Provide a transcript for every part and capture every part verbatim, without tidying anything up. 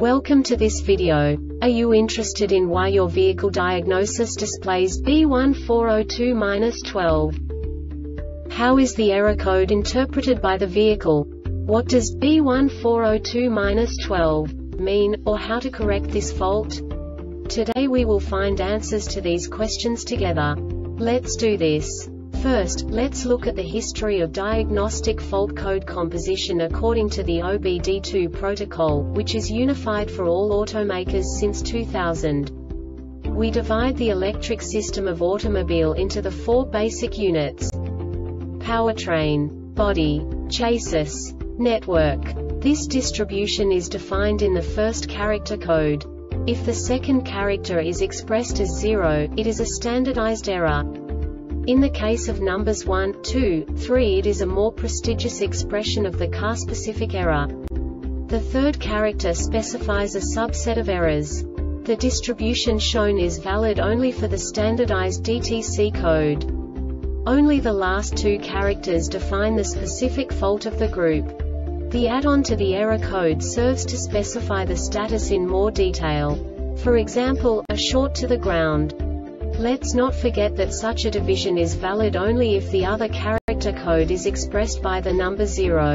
Welcome to this video. Are you interested in why your vehicle diagnosis displays B one four zero two dash twelve? How is the error code interpreted by the vehicle? What does B one four zero two dash twelve mean, or how to correct this fault? Today we will find answers to these questions together. Let's do this. First, let's look at the history of diagnostic fault code composition according to the O B D two protocol, which is unified for all automakers since two thousand. We divide the electric system of automobile into the four basic units: powertrain, body, chassis, network. This distribution is defined in the first character code. If the second character is expressed as zero, it is a standardized error. In the case of numbers one, two, three, it is a more prestigious expression of the car-specific error. The third character specifies a subset of errors. The distribution shown is valid only for the standardized D T C code. Only the last two characters define the specific fault of the group. The add-on to the error code serves to specify the status in more detail. For example, a short to the ground. Let's not forget that such a division is valid only if the other character code is expressed by the number zero.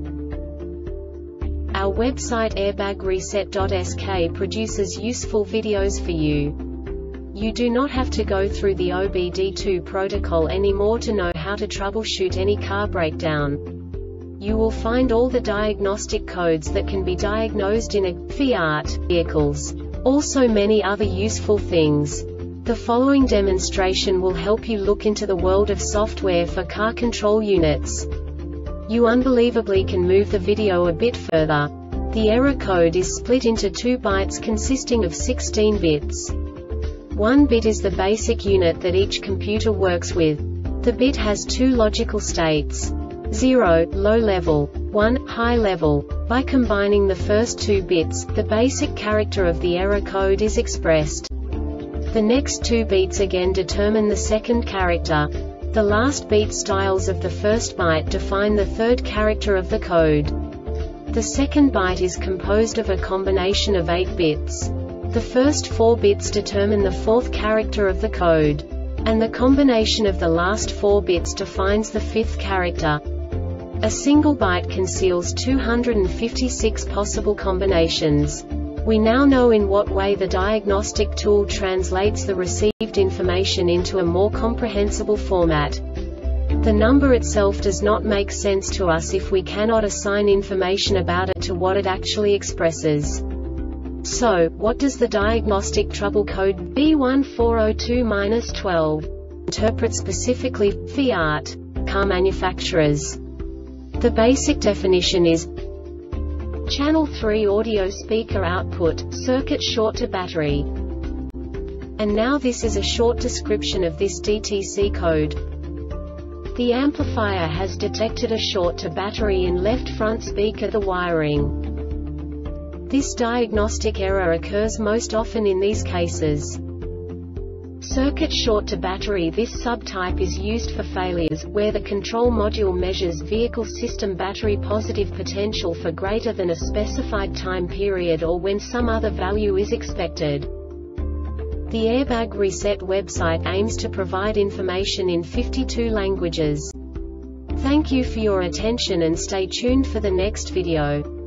Our website airbag reset dot S K produces useful videos for you. You do not have to go through the O B D two protocol anymore to know how to troubleshoot any car breakdown. You will find all the diagnostic codes that can be diagnosed in a Fiat vehicles. Also many other useful things. The following demonstration will help you look into the world of software for car control units. You unbelievably can move the video a bit further. The error code is split into two bytes consisting of sixteen bits. One bit is the basic unit that each computer works with. The bit has two logical states: zero, low level, one, high level. By combining the first two bits, the basic character of the error code is expressed. The next two beats again determine the second character. The last beat styles of the first byte define the third character of the code. The second byte is composed of a combination of eight bits. The first four bits determine the fourth character of the code. And the combination of the last four bits defines the fifth character. A single byte conceals two hundred fifty-six possible combinations. We now know in what way the diagnostic tool translates the received information into a more comprehensible format. The number itself does not make sense to us if we cannot assign information about it to what it actually expresses. So, what does the diagnostic trouble code B one four zero two dash twelve interpret specifically for Fiat car manufacturers? The basic definition is channel three audio speaker output, circuit short to battery. And now this is a short description of this D T C code. The amplifier has detected a short to battery in left front speaker the wiring. This diagnostic error occurs most often in these cases: circuit short to battery. This subtype is used for failures where the control module measures vehicle system battery positive potential for greater than a specified time period or when some other value is expected. The Airbag Reset website aims to provide information in fifty-two languages. Thank you for your attention and stay tuned for the next video.